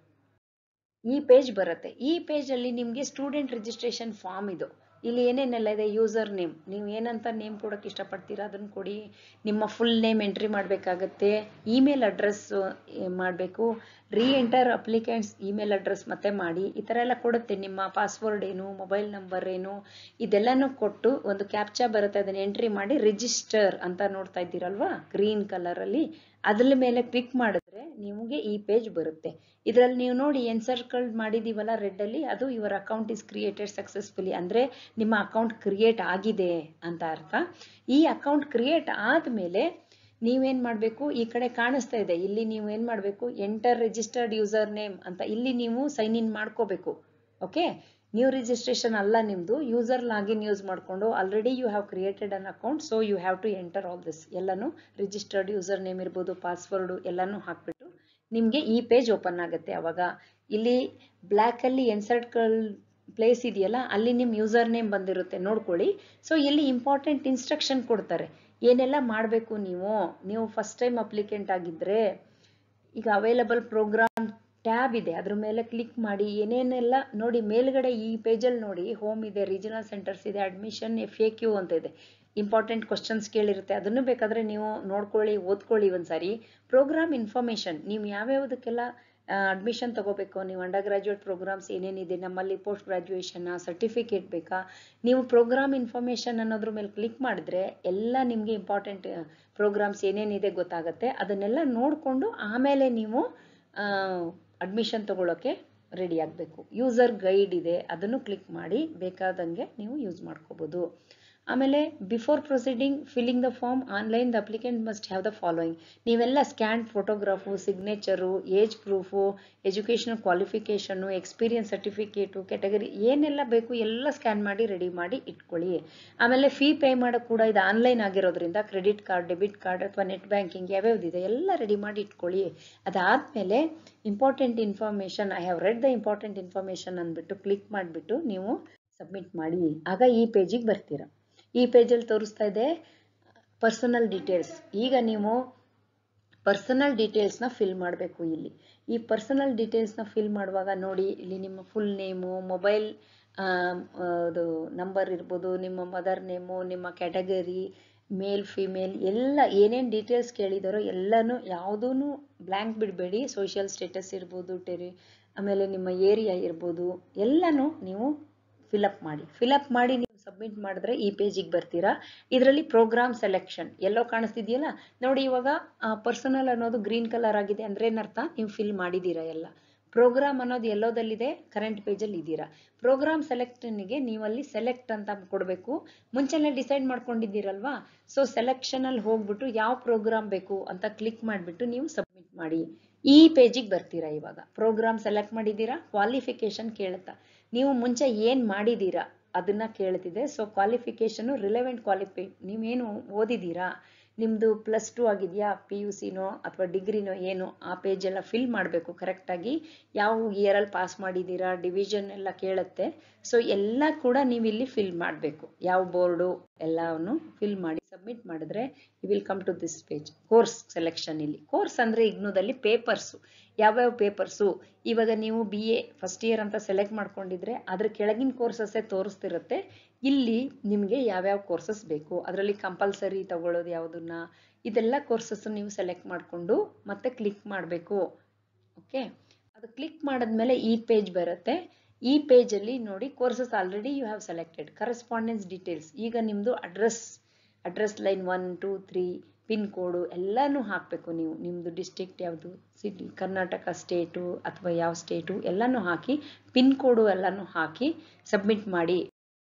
ಈ ಪೇಜ್ ಬರುತ್ತೆ. ಈ ಪೇಜಲ್ಲಿ ನಿಮಗೆ ಸ್ಟೂಡೆಂಟ್ ರಿಜಿಸ್ಟ್ರೇಷನ್ ಫಾರ್ಮ್ ಇದು. ಇಲ್ಲಿ ಏನೇನೆಲ್ಲ ಇದೆ, ಯೂಸರ್ ನೇಮ್, ನೀವು ಏನಂತ ನೇಮ್ ಕೊಡೋಕ್ಕೆ ಇಷ್ಟಪಡ್ತೀರಾ ಅದನ್ನು ಕೊಡಿ. ನಿಮ್ಮ ಫುಲ್ ನೇಮ್ ಎಂಟ್ರಿ ಮಾಡಬೇಕಾಗತ್ತೆ. ಇಮೇಲ್ ಅಡ್ರೆಸ್ ಮಾಡಬೇಕು. ಎಂಟರ್ ಅಪ್ಲಿಕೆಂಟ್ಸ್ ಇಮೇಲ್ ಅಡ್ರೆಸ್ ಮತ್ತೆ ಮಾಡಿ, ಈ ಥರ ಎಲ್ಲ ಕೊಡುತ್ತೆ. ನಿಮ್ಮ ಪಾಸ್ವರ್ಡ್ ಏನು, ಮೊಬೈಲ್ ನಂಬರ್ ಏನು, ಇದೆಲ್ಲನೂ ಕೊಟ್ಟು ಒಂದು ಕ್ಯಾಪ್ಚಾ ಬರುತ್ತೆ, ಅದನ್ನು ಎಂಟ್ರಿ ಮಾಡಿ ರಿಜಿಸ್ಟರ್ ಅಂತ ನೋಡ್ತಾ ಇದ್ದೀರಲ್ವಾ ಗ್ರೀನ್ ಕಲರಲ್ಲಿ, ಅದ್ರ ಮೇಲೆ ಕ್ಲಿಕ್ ಮಾಡಿದ್ರೆ ನಿಮಗೆ ಈ ಪೇಜ್ ಬರುತ್ತೆ. ಇದರಲ್ಲಿ ನೀವು ನೋಡಿ ಎನ್ಸರ್ಕಲ್ ಮಾಡಿದೀವಲ್ಲ ರೆಡ್ ಅಲ್ಲಿ, ಅದು your account is created successfully, ಅಂದ್ರೆ ನಿಮ್ಮ ಅಕೌಂಟ್ ಕ್ರಿಯೇಟ್ ಆಗಿದೆ ಅಂತ ಅರ್ಥ. ಈ ಅಕೌಂಟ್ ಕ್ರಿಯೇಟ್ ಆದ್ಮೇಲೆ ನೀವೇನ್ ಮಾಡಬೇಕು, ಈ ಕಡೆ ಕಾಣಿಸ್ತಾ ಇದೆ, ಇಲ್ಲಿ ನೀವು ಏನ್ ಮಾಡಬೇಕು, ಎಂಟರ್ ರಿಜಿಸ್ಟರ್ಡ್ ಯೂಸರ್ ನೇಮ್ ಅಂತ, ಇಲ್ಲಿ ನೀವು ಸೈನ್ ಇನ್ ಮಾಡ್ಕೋಬೇಕು. ಓಕೆ, ನ್ಯೂ ರಿಜಿಸ್ಟ್ರೇಷನ್ ಅಲ್ಲ ನಿಮ್ದು, ಯೂಸರ್ ಲಾಗಿನ್ ಯೂಸ್ ಮಾಡಿಕೊಂಡು already you have created an account, so you have to enter all this. ಎಲ್ಲಾನು ರಿಜಿಸ್ಟರ್ಡ್ ಯೂಸರ್ ನೇಮ್ ಇರ್ಬೋದು, ಪಾಸ್ವರ್ಡ್ ಎಲ್ಲಾನು ಹಾಕ್ಬಿಟ್ಟು ನಿಮಗೆ ಈ ಪೇಜ್ ಓಪನ್ ಆಗುತ್ತೆ. ಅವಾಗ ಇಲ್ಲಿ ಬ್ಲ್ಯಾಕ್ ಅಲ್ಲಿ ಎನ್ಸರ್ಕಲ್ ಪ್ಲೇಸ್ ಇದೆಯಲ್ಲ, ಅಲ್ಲಿ ನಿಮ್ಮ ಯೂಸರ್ ನೇಮ್ ಬಂದಿರುತ್ತೆ, ನೋಡ್ಕೊಳ್ಳಿ. ಸೊ ಇಲ್ಲಿ ಇಂಪಾರ್ಟೆಂಟ್ ಇನ್ಸ್ಟ್ರಕ್ಷನ್ ಕೊಡ್ತಾರೆ, ಏನೆಲ್ಲ ಮಾಡಬೇಕು. ನೀವು ಫಸ್ಟ್ ಟೈಮ್ ಅಪ್ಲಿಕೆಂಟ್ ಆಗಿದ್ರೆ ಈಗ ಅವೈಲಬಲ್ ಪ್ರೋಗ್ರಾಮ್ ಟ್ಯಾಬ್ ಇದೆ, ಅದ್ರ ಮೇಲೆ ಕ್ಲಿಕ್ ಮಾಡಿ ಏನೇನೆಲ್ಲ ನೋಡಿ. ಮೇಲ್ಗಡೆ ಈ ಪೇಜಲ್ಲಿ ನೋಡಿ, ಹೋಮ್ ಇದೆ, ರೀಜನಲ್ ಸೆಂಟರ್ಸ್ ಇದೆ, ಅಡ್ಮಿಷನ್ FAQ ಅಂತ ಇದೆ, ಇಂಪಾರ್ಟೆಂಟ್ ಕ್ವಶನ್ಸ್ ಕೇಳಿರುತ್ತೆ, ಅದನ್ನು ಬೇಕಾದ್ರೆ ನೀವು ನೋಡ್ಕೊಳ್ಳಿ, ಓದ್ಕೊಳ್ಳಿ ಒಂದ್ಸಾರಿ. ಪ್ರೋಗ್ರಾಮ್ ಇನ್ಫಾರ್ಮೇಶನ್, ನೀವು ಯಾವ್ಯಾವುದಕ್ಕೆಲ್ಲ ಅಡ್ಮಿಷನ್ ತಗೋಬೇಕು, ನೀವು ಅಂಡರ್ ಗ್ರಾಜುಯೇಟ್ ಪ್ರೋಗ್ರಾಮ್ಸ್ ಏನೇನಿದೆ ನಮ್ಮಲ್ಲಿ, ಪೋಸ್ಟ್ ಗ್ರಾಜುಯೇಷನ್ ಸರ್ಟಿಫಿಕೇಟ್ ಬೇಕಾ, ನೀವು ಪ್ರೋಗ್ರಾಮ್ ಇನ್ಫಾರ್ಮೇಶನ್ ಅನ್ನೋದ್ರ ಮೇಲೆ ಕ್ಲಿಕ್ ಮಾಡಿದ್ರೆ ಎಲ್ಲ ನಿಮಗೆ ಇಂಪಾರ್ಟೆಂಟ್ ಪ್ರೋಗ್ರಾಮ್ಸ್ ಏನೇನಿದೆ ಗೊತ್ತಾಗುತ್ತೆ. ಅದನ್ನೆಲ್ಲ ನೋಡಿಕೊಂಡು ಆಮೇಲೆ ನೀವು ಅಡ್ಮಿಷನ್ ತಗೊಳ್ಳೋಕೆ ರೆಡಿ ಆಗಬೇಕು. ಯೂಸರ್ ಗೈಡ್ ಇದೆ, ಅದನ್ನು ಕ್ಲಿಕ್ ಮಾಡಿ ಬೇಕಾದಂಗೆ ನೀವು ಯೂಸ್ ಮಾಡ್ಕೋಬೋದು. ಆಮೇಲೆ before proceeding filling the form online the applicant must have the following. ನೀವೆಲ್ಲ scan photograph, signature, age proof, educational qualification, experience certificate, category ಏನೆಲ್ಲ ಬೇಕು ಎಲ್ಲ ಸ್ಕ್ಯಾನ್ ಮಾಡಿ ರೆಡಿ ಮಾಡಿ ಇಟ್ಕೊಳ್ಳಿ. ಆಮೇಲೆ ಫೀ ಪೇ ಮಾಡೋಕ್ಕೆ ಕೂಡ ಇದು ಆನ್ಲೈನ್ ಆಗಿರೋದ್ರಿಂದ ಕ್ರೆಡಿಟ್ ಕಾರ್ಡ್, ಡೆಬಿಟ್ ಕಾರ್ಡ್ ಅಥವಾ ನೆಟ್ ಬ್ಯಾಂಕಿಂಗ್ ಯಾವ್ಯಾವ್ದಿದೆ ಎಲ್ಲ ರೆಡಿ ಮಾಡಿ ಇಟ್ಕೊಳ್ಳಿ. ಅದಾದಮೇಲೆ important information, I have read the important information ಅಂದ್ಬಿಟ್ಟು ಕ್ಲಿಕ್ ಮಾಡಿಬಿಟ್ಟು ನೀವು ಸಬ್ಮಿಟ್ ಮಾಡಿ. ಆಗ ಈ ಪೇಜಿಗೆ ಬರ್ತೀರಾ. ಈ ಪೇಜಲ್ಲಿ ತೋರಿಸ್ತಾ ಇದೆ ಪರ್ಸನಲ್ ಡೀಟೇಲ್ಸ್. ಈಗ ನೀವು ಪರ್ಸನಲ್ ಡೀಟೇಲ್ಸ್ನ ಫಿಲ್ ಮಾಡಬೇಕು. ಇಲ್ಲಿ ಈ ಪರ್ಸನಲ್ ಡೀಟೇಲ್ಸ್ನ ಫಿಲ್ ಮಾಡುವಾಗ ನೋಡಿ, ಇಲ್ಲಿ ನಿಮ್ಮ ಫುಲ್ ನೇಮು, ಮೊಬೈಲ್ ಅದು ನಂಬರ್ ಇರ್ಬೋದು, ನಿಮ್ಮ ಮದರ್ ನೇಮು, ನಿಮ್ಮ ಕ್ಯಾಟಗರಿ, ಮೇಲ್ ಫಿಮೇಲ್ ಎಲ್ಲ ಏನೇನು ಡೀಟೇಲ್ಸ್ ಕೇಳಿದಾರೋ ಎಲ್ಲನೂ ಯಾವುದೂ ಬ್ಲ್ಯಾಂಕ್ ಬಿಡಬೇಡಿ. ಸೋಷಿಯಲ್ ಸ್ಟೇಟಸ್ ಇರ್ಬೋದು, ಆಮೇಲೆ ನಿಮ್ಮ ಏರಿಯಾ ಇರ್ಬೋದು, ಎಲ್ಲನೂ ನೀವು ಫಿಲಪ್ ಮಾಡಿ ನೀವು ಸಬ್ಮಿಟ್ ಮಾಡಿದ್ರೆ ಈ ಪೇಜಿಗೆ ಬರ್ತೀರಾ. ಇದರಲ್ಲಿ ಪ್ರೋಗ್ರಾಮ್ ಸೆಲೆಕ್ಷನ್ ಎಲ್ಲೋ ಕಾಣಿಸ್ತಿದೆಯಲ್ಲ ನೋಡಿ, ಇವಾಗ ಪರ್ಸನಲ್ ಅನ್ನೋದು ಗ್ರೀನ್ ಕಲರ್ ಆಗಿದೆ ಅಂದ್ರೆ ಏನರ್ಥ, ನೀವು ಫಿಲ್ ಮಾಡಿದ್ದೀರಾ ಎಲ್ಲ. ಪ್ರೋಗ್ರಾಮ್ ಅನ್ನೋದು ಎಲ್ಲೋದಲ್ಲಿದೆ, ಕರೆಂಟ್ ಪೇಜಲ್ಲಿ ಇದ್ದೀರಾ. ಪ್ರೋಗ್ರಾಮ್ ಸೆಲೆಕ್ಟ್ನಿಗೆ ನೀವಲ್ಲಿ ಸೆಲೆಕ್ಟ್ ಅಂತ ಕೊಡಬೇಕು. ಮುಂಚೆನೇ ಡಿಸೈಡ್ ಮಾಡ್ಕೊಂಡಿದ್ದೀರಲ್ವಾ, ಸೊ ಸೆಲೆಕ್ಷನಲ್ಲಿ ಹೋಗ್ಬಿಟ್ಟು ಯಾವ ಪ್ರೋಗ್ರಾಮ್ ಬೇಕು ಅಂತ ಕ್ಲಿಕ್ ಮಾಡಿಬಿಟ್ಟು ನೀವು ಸಬ್ಮಿಟ್ ಮಾಡಿ. ಈ ಪೇಜಿಗೆ ಬರ್ತೀರಾ. ಇವಾಗ ಪ್ರೋಗ್ರಾಮ್ ಸೆಲೆಕ್ಟ್ ಮಾಡಿದ್ದೀರಾ, ಕ್ವಾಲಿಫಿಕೇಶನ್ ಕೇಳುತ್ತಾ, ನೀವು ಮುಂಚೆ ಏನು ಮಾಡಿದ್ದೀರಾ ಅದನ್ನ ಕೇಳ್ತಿದೆ. ಸೊ ಕ್ವಾಲಿಫಿಕೇಶನು ರಿಲೆವೆಂಟ್ ನೀವೇನು ಓದಿದ್ದೀರಾ, ನಿಮ್ಮದು +2 ಆಗಿದೆಯಾ, PUCನೋ ಅಥವಾ ಡಿಗ್ರಿನೋ ಏನು, ಆ ಪೇಜೆಲ್ಲ ಫಿಲ್ ಮಾಡಬೇಕು ಕರೆಕ್ಟಾಗಿ. ಯಾವ ಇಯರಲ್ಲಿ ಪಾಸ್ ಮಾಡಿದ್ದೀರಾ, ಡಿವಿಷನ್ ಎಲ್ಲ ಕೇಳುತ್ತೆ. ಸೊ ಎಲ್ಲ ಕೂಡ ನೀವು ಇಲ್ಲಿ ಫಿಲ್ ಮಾಡಬೇಕು, ಯಾವ ಬೋರ್ಡು ಎಲ್ಲವನ್ನು ಫಿಲ್ ಮಾಡಿ ಸಬ್ಮಿಟ್ ಮಾಡಿದ್ರೆ you will come to this page. Course selection, ಇಲ್ಲಿ ಕೋರ್ಸ್ ಅಂದರೆ ಇಗ್ನೋದಲ್ಲಿ ಪೇಪರ್ಸು, ಯಾವ್ಯಾವ ಪೇಪರ್ಸು. ಇವಾಗ ನೀವು BA ಫಸ್ಟ್ ಇಯರ್ ಅಂತ ಸೆಲೆಕ್ಟ್ ಮಾಡ್ಕೊಂಡಿದ್ರೆ ಅದ್ರ ಕೆಳಗಿನ ಕೋರ್ಸಸ್ಸೇ ತೋರಿಸ್ತಿರುತ್ತೆ. ಇಲ್ಲಿ ನಿಮಗೆ ಯಾವ್ಯಾವ ಕೋರ್ಸಸ್ ಬೇಕು, ಅದರಲ್ಲಿ ಕಂಪಲ್ಸರಿ ತಗೊಳ್ಳೋದು ಯಾವುದನ್ನ, ಇದೆಲ್ಲ ಕೋರ್ಸಸ್ ನೀವು ಸೆಲೆಕ್ಟ್ ಮಾಡಿಕೊಂಡು ಮತ್ತೆ ಕ್ಲಿಕ್ ಮಾಡಬೇಕು. ಓಕೆ, ಅದು ಕ್ಲಿಕ್ ಮಾಡಿದ್ಮೇಲೆ ಈ ಪೇಜ್ ಬರುತ್ತೆ. ಈ ಪೇಜಲ್ಲಿ ನೋಡಿ, courses already you have selected, correspondence details. ಈಗ ನಿಮ್ಮದು address address line 1 2 3 pin code ಎಲ್ಲನೂ ಹಾಕಬೇಕು. ನೀವು ನಿಮ್ಮದು ಡಿಸ್ಟ್ರಿಕ್ಟ್ ಯಾವುದು, ಸಿಟಿ, ಕರ್ನಾಟಕ ಸ್ಟೇಟು ಅಥವಾ ಯಾವ ಸ್ಟೇಟು ಎಲ್ಲನೂ ಹಾಕಿ ಪಿನ್ ಕೋಡು ಎಲ್ಲನೂ ಹಾಕಿ ಸಬ್ಮಿಟ್ ಮಾಡಿ.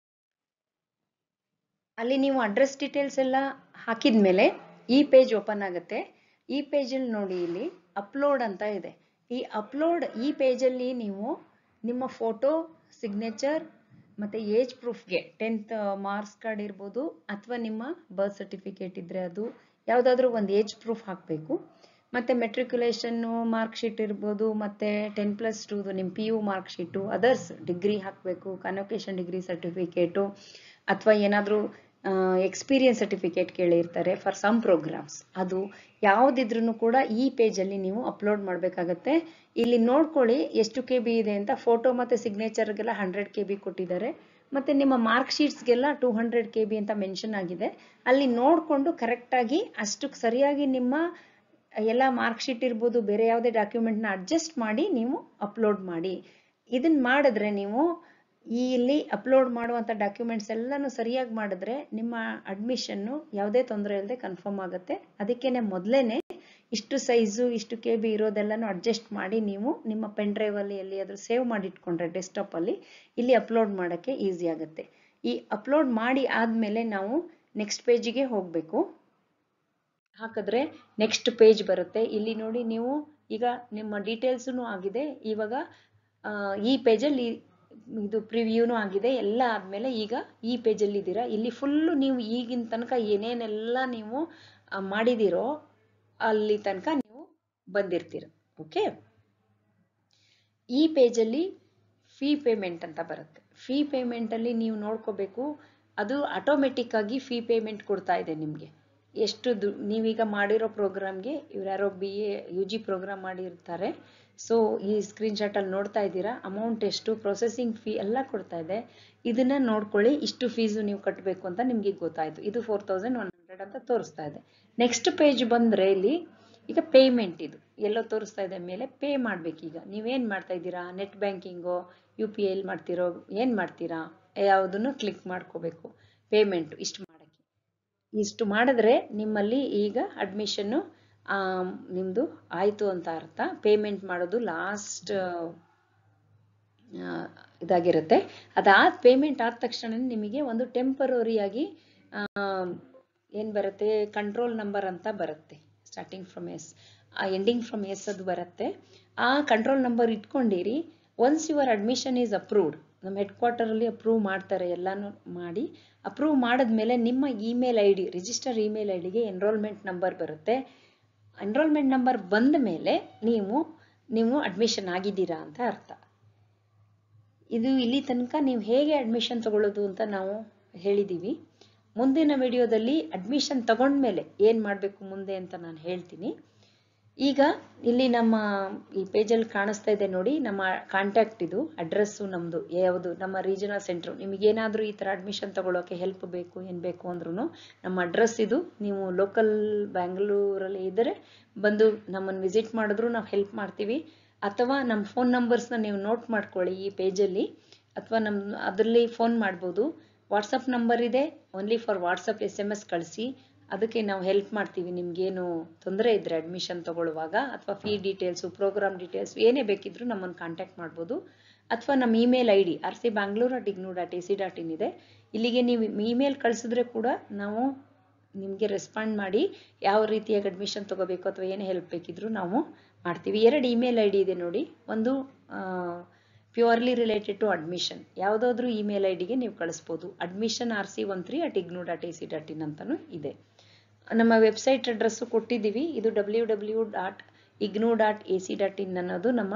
ಅಲ್ಲಿ ನೀವು ಅಡ್ರೆಸ್ ಡೀಟೇಲ್ಸ್ ಎಲ್ಲ ಹಾಕಿದ ಮೇಲೆ ಈ ಪೇಜ್ ಓಪನ್ ಆಗುತ್ತೆ. ಈ ಪೇಜಲ್ಲಿ ನೋಡಿ, ಇಲ್ಲಿ ಅಪ್ಲೋಡ್ ಅಂತ ಇದೆ. ಈ ಪೇಜಲ್ಲಿ ನೀವು ನಿಮ್ಮ ಫೋಟೋ, ಸಿಗ್ನೇಚರ್ ಮತ್ತು ಏಜ್ ಪ್ರೂಫ್ಗೆ 10th ಮಾರ್ಕ್ಸ್ ಕಾರ್ಡ್ ಇರ್ಬೋದು ಅಥವಾ ನಿಮ್ಮ ಬರ್ತ್ ಸರ್ಟಿಫಿಕೇಟ್ ಇದ್ದರೆ ಅದು ಯಾವುದಾದ್ರೂ ಒಂದು ಏಜ್ ಪ್ರೂಫ್ ಹಾಕಬೇಕು. ಮತ್ತು ಮೆಟ್ರಿಕ್ಯುಲೇಷನ್ನು ಮಾರ್ಕ್ ಶೀಟ್ ಇರ್ಬೋದು, ಮತ್ತು 10+2 ನಿಮ್ಮ PU mark sheet, others degree ಹಾಕಬೇಕು, ಕನ್ವೊಕೇಶನ್ ಡಿಗ್ರಿ ಸರ್ಟಿಫಿಕೇಟು ಅಥವಾ ಏನಾದರೂ ಎಕ್ಸ್ಪೀರಿಯನ್ಸ್ ಸರ್ಟಿಫಿಕೇಟ್ ಕೇಳಿರ್ತಾರೆ ಫಾರ್ ಸಮ್ ಪ್ರೋಗ್ರಾಮ್ಸ್. ಅದು ಯಾವುದಿದ್ರೂ ಕೂಡ ಈ ಪೇಜಲ್ಲಿ ನೀವು ಅಪ್ಲೋಡ್ ಮಾಡಬೇಕಾಗತ್ತೆ. ಇಲ್ಲಿ ನೋಡ್ಕೊಳ್ಳಿ ಎಷ್ಟು KB ಇದೆ ಅಂತ. ಫೋಟೋ ಮತ್ತು ಸಿಗ್ನೇಚರ್ಗೆಲ್ಲ 100 KB ಕೊಟ್ಟಿದ್ದಾರೆ, ಮತ್ತು ನಿಮ್ಮ ಮಾರ್ಕ್ ಶೀಟ್ಸ್ಗೆಲ್ಲ 200 KB ಅಂತ ಮೆನ್ಷನ್ ಆಗಿದೆ. ಅಲ್ಲಿ ನೋಡಿಕೊಂಡು ಕರೆಕ್ಟಾಗಿ ಅಷ್ಟಕ್ಕೆ ಸರಿಯಾಗಿ ನಿಮ್ಮ ಎಲ್ಲ ಮಾರ್ಕ್ ಶೀಟ್ ಇರ್ಬೋದು, ಬೇರೆ ಯಾವುದೇ ಡಾಕ್ಯುಮೆಂಟ್ನ ಅಡ್ಜಸ್ಟ್ ಮಾಡಿ ನೀವು ಅಪ್ಲೋಡ್ ಮಾಡಿ. ಇದನ್ನು ಮಾಡಿದ್ರೆ ನೀವು ಇಲ್ಲಿ ಅಪ್ಲೋಡ್ ಮಾಡುವಂಥ ಡಾಕ್ಯುಮೆಂಟ್ಸ್ ಎಲ್ಲನೂ ಸರಿಯಾಗಿ ಮಾಡಿದ್ರೆ ನಿಮ್ಮ ಅಡ್ಮಿಷನ್ನು ಯಾವುದೇ ತೊಂದರೆ ಇಲ್ಲದೆ ಕನ್ಫರ್ಮ್ ಆಗುತ್ತೆ. ಅದಕ್ಕೇನೆ ಮೊದಲೇನೆ ಇಷ್ಟು ಸೈಜು ಇಷ್ಟು KB ಇರೋದೆಲ್ಲನೂ ಅಡ್ಜಸ್ಟ್ ಮಾಡಿ ನೀವು ನಿಮ್ಮ ಪೆನ್ ಡ್ರೈವಲ್ಲಿ ಎಲ್ಲಿಯಾದರೂ ಸೇವ್ ಮಾಡಿ ಇಟ್ಕೊಂಡ್ರೆ ಡೆಸ್ಕ್ಟಾಪಲ್ಲಿ ಇಲ್ಲಿ ಅಪ್ಲೋಡ್ ಮಾಡೋಕ್ಕೆ ಈಸಿ ಆಗುತ್ತೆ. ಈ ಅಪ್ಲೋಡ್ ಮಾಡಿ ಆದಮೇಲೆ ನಾವು ನೆಕ್ಸ್ಟ್ ಪೇಜಿಗೆ ಹೋಗಬೇಕು. ಹಾಕಿದ್ರೆ ನೆಕ್ಸ್ಟ್ ಪೇಜ್ ಬರುತ್ತೆ. ಇಲ್ಲಿ ನೋಡಿ, ನೀವು ಈಗ ನಿಮ್ಮ ಡೀಟೇಲ್ಸೂ ಆಗಿದೆ. ಇವಾಗ ಈ ಪೇಜಲ್ಲಿ ಇದು ಪ್ರಿವ್ಯೂನೂ ಆಗಿದೆ. ಎಲ್ಲ ಆದಮೇಲೆ ಈಗ ಈ ಪೇಜಲ್ಲಿ ಇದ್ದೀರಾ. ಇಲ್ಲಿ ಫುಲ್ಲು ನೀವು ಈಗಿನ ತನಕ ಏನೇನೆಲ್ಲ ನೀವು ಮಾಡಿದಿರೋ ಅಲ್ಲಿ ತನಕ ನೀವು ಬಂದಿರ್ತೀರ. ಓಕೆ, ಈ ಪೇಜಲ್ಲಿ ಫೀ ಪೇಮೆಂಟ್ ಅಂತ ಬರುತ್ತೆ. ಫೀ ಪೇಮೆಂಟಲ್ಲಿ ನೀವು ನೋಡ್ಕೋಬೇಕು, ಅದು ಆಟೋಮೆಟಿಕ್ ಆಗಿ ಫೀ ಪೇಮೆಂಟ್ ಕೊಡ್ತಾ ಇದೆ ನಿಮಗೆ. ಎಷ್ಟು ನೀವೀಗ ಮಾಡಿರೋ ಪ್ರೋಗ್ರಾಮ್ಗೆ ಇವ್ರ್ಯಾರೋ BA UG ಪ್ರೋಗ್ರಾಮ್ ಮಾಡಿರ್ತಾರೆ. ಸೊ ಈ ಸ್ಕ್ರೀನ್ಶಾಟಲ್ಲಿ ನೋಡ್ತಾ ಇದ್ದೀರಾ, ಅಮೌಂಟ್ ಎಷ್ಟು, ಪ್ರೊಸೆಸಿಂಗ್ ಫೀ ಎಲ್ಲ ಕೊಡ್ತಾ ಇದೆ. ಇದನ್ನು ನೋಡ್ಕೊಳ್ಳಿ, ಇಷ್ಟು ಫೀಸು ನೀವು ಕಟ್ಟಬೇಕು ಅಂತ ನಿಮಗೆ ಗೊತ್ತಾಯಿತು. ಇದು 4100 ಅಂತ ತೋರಿಸ್ತಾ ಇದೆ. ನೆಕ್ಸ್ಟ್ ಪೇಜ್ ಬಂದರೆ ಇಲ್ಲಿ ಈಗ ಪೇಮೆಂಟ್ ಇದು ಎಲ್ಲೋ ತೋರಿಸ್ತಾ ಇದೆ. ಮೇಲೆ ಪೇ ಮಾಡಬೇಕೀಗ. ನೀವೇನು ಮಾಡ್ತಾ ಇದ್ದೀರಾ, ನೆಟ್ ಬ್ಯಾಂಕಿಂಗೋ UPI ಮಾಡ್ತಿರೋ ಏನು ಮಾಡ್ತೀರಾ, ಯಾವುದನ್ನು ಕ್ಲಿಕ್ ಮಾಡ್ಕೋಬೇಕು. ಪೇಮೆಂಟು ಇಷ್ಟು ಮಾಡಿದ್ರೆ ನಿಮ್ಮಲ್ಲಿ ಈಗ ಅಡ್ಮಿಷನ್ನು ನಿಮ್ಮದು ಆಯಿತು ಅಂತ ಅರ್ಥ. ಪೇಮೆಂಟ್ ಮಾಡೋದು ಲಾಸ್ಟ್ ಇದಾಗಿರುತ್ತೆ. ಪೇಮೆಂಟ್ ಆದ ತಕ್ಷಣ ನಿಮಗೆ ಒಂದು ಟೆಂಪರರಿಯಾಗಿ ಏನು ಬರುತ್ತೆ, ಕಂಟ್ರೋಲ್ ನಂಬರ್ ಅಂತ ಬರುತ್ತೆ. Starting from S ending from S ಅದು ಬರುತ್ತೆ. ಆ ಕಂಟ್ರೋಲ್ ನಂಬರ್ ಇಟ್ಕೊಂಡಿರಿ. Once your admission is approved, ನಮ್ಮ ಹೆಡ್ ಕ್ವಾರ್ಟರಲ್ಲಿ ಅಪ್ರೂವ್ ಮಾಡ್ತಾರೆ. ಎಲ್ಲನೂ ಮಾಡಿ ಅಪ್ರೂವ್ ಮಾಡಿದ್ಮೇಲೆ ನಿಮ್ಮ ಇಮೇಲ್ ID, ರಿಜಿಸ್ಟರ್ ಇಮೇಲ್ IDಗೆ ಎನ್ರೋಲ್ಮೆಂಟ್ ನಂಬರ್ ಬರುತ್ತೆ. ಎನ್ರೋಲ್ಮೆಂಟ್ ನಂಬರ್ ಬಂದ ಮೇಲೆ ನೀವು ಅಡ್ಮಿಷನ್ ಆಗಿದ್ದೀರಾ ಅಂತ ಅರ್ಥ. ಇದು ಇಲ್ಲಿ ತನಕ ನೀವು ಹೇಗೆ ಅಡ್ಮಿಷನ್ ತಗೊಳ್ಳೋದು ಅಂತ ನಾವು ಹೇಳಿದ್ದೀವಿ. ಮುಂದಿನ ವಿಡಿಯೋದಲ್ಲಿ ಅಡ್ಮಿಷನ್ ತಗೊಂಡ್ಮೇಲೆ ಏನು ಮಾಡಬೇಕು ಮುಂದೆ ಅಂತ ನಾನು ಹೇಳ್ತೀನಿ. ಈಗ ಇಲ್ಲಿ ನಮ್ಮ ಈ ಪೇಜಲ್ಲಿ ಕಾಣಿಸ್ತಾ ಇದೆ ನೋಡಿ, ನಮ್ಮ ಕಾಂಟ್ಯಾಕ್ಟ್ ಇದು ಅಡ್ರೆಸ್ಸು ನಮ್ಮದು ಯಾವುದು, ನಮ್ಮ ರೀಜನಲ್ ಸೆಂಟ್ರು. ನಿಮಗೇನಾದರೂ ಈ ಥರ ಅಡ್ಮಿಷನ್ ತಗೊಳ್ಳೋಕೆ ಹೆಲ್ಪ್ ಬೇಕು, ಏನು ಬೇಕು ಅಂದ್ರೂ ನಮ್ಮ ಅಡ್ರೆಸ್ ಇದು. ನೀವು ಲೋಕಲ್ ಬ್ಯಾಂಗ್ಳೂರಲ್ಲಿ ಇದ್ದರೆ ಬಂದು ನಮ್ಮನ್ನು ವಿಸಿಟ್ ಮಾಡಿದ್ರು ನಾವು ಹೆಲ್ಪ್ ಮಾಡ್ತೀವಿ. ಅಥವಾ ನಮ್ಮ ಫೋನ್ ನಂಬರ್ಸ್ನ ನೀವು ನೋಟ್ ಮಾಡ್ಕೊಳ್ಳಿ ಈ ಪೇಜಲ್ಲಿ, ಅಥವಾ ಅದರಲ್ಲಿ ಫೋನ್ ಮಾಡ್ಬೋದು. ವಾಟ್ಸಪ್ ನಂಬರ್ ಇದೆ, ಓನ್ಲಿ ಫಾರ್ ವಾಟ್ಸಪ್ SMS ಕಳಿಸಿ, ಅದಕ್ಕೆ ನಾವು ಹೆಲ್ಪ್ ಮಾಡ್ತೀವಿ. ನಿಮಗೇನು ತೊಂದರೆ ಇದ್ದರೆ ಅಡ್ಮಿಷನ್ ತಗೊಳ್ಳುವಾಗ ಅಥವಾ ಫೀ ಡೀಟೇಲ್ಸು, ಪ್ರೋಗ್ರಾಮ್ ಡೀಟೇಲ್ಸು ಏನೇ ಬೇಕಿದ್ರೂ ನಮ್ಮನ್ನು ಕಾಂಟ್ಯಾಕ್ಟ್ ಮಾಡ್ಬೋದು. ಅಥವಾ ನಮ್ಮ ಇಮೇಲ್ ID rcbangalore@ignou.ac.in ಇದೆ. ಇಲ್ಲಿಗೆ ನೀವು ಇಮೇಲ್ ಕಳಿಸಿದ್ರೆ ಕೂಡ ನಾವು ನಿಮಗೆ ರೆಸ್ಪಾಂಡ್ ಮಾಡಿ ಯಾವ ರೀತಿಯಾಗಿ ಅಡ್ಮಿಷನ್ ತಗೋಬೇಕು ಅಥವಾ ಏನೇ ಹೆಲ್ಪ್ ಬೇಕಿದ್ರೂ ನಾವು ಮಾಡ್ತೀವಿ. 2 ಇಮೇಲ್ ID ಇದೆ ನೋಡಿ. ಒಂದು ಪ್ಯೂರ್ಲಿ ರಿಲೇಟೆಡ್ ಟು ಅಡ್ಮಿಷನ್, ಯಾವುದಾದ್ರೂ ಇಮೇಲ್ IDಗೆ ನೀವು ಕಳಿಸ್ಬೋದು. admission@ignou.ac.in ಅಂತಲೂ ಇದೆ. ನಮ್ಮ ವೆಬ್ಸೈಟ್ ಅಡ್ರೆಸ್ಸು ಕೊಟ್ಟಿದ್ದೀವಿ. ಇದು www.ignou.ac.in ಅನ್ನೋದು ನಮ್ಮ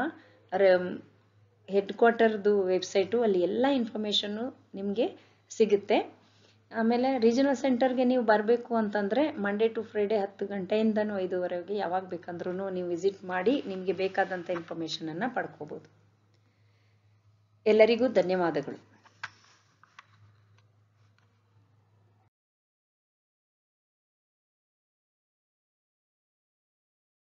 ಹೆಡ್ ಕ್ವಾರ್ಟರ್ದು ವೆಬ್ಸೈಟು. ಅಲ್ಲಿ ಎಲ್ಲ ಇನ್ಫಾರ್ಮೇಷನ್ನು ನಿಮಗೆ ಸಿಗುತ್ತೆ. ಆಮೇಲೆ ರೀಜನಲ್ ಸೆಂಟರ್ಗೆ ನೀವು ಬರಬೇಕು ಅಂತಂದರೆ ಮಂಡೇ ಟು ಫ್ರೈಡೇ 10 ಗಂಟೆಯಿಂದನೂ 5:30ವರೆಗೆ ಯಾವಾಗ ಬೇಕಂದ್ರೂ ನೀವು ವಿಸಿಟ್ ಮಾಡಿ ನಿಮಗೆ ಬೇಕಾದಂಥ ಇನ್ಫಾರ್ಮೇಷನನ್ನು ಪಡ್ಕೋಬೋದು. ಎಲ್ಲರಿಗೂ ಧನ್ಯವಾದಗಳು.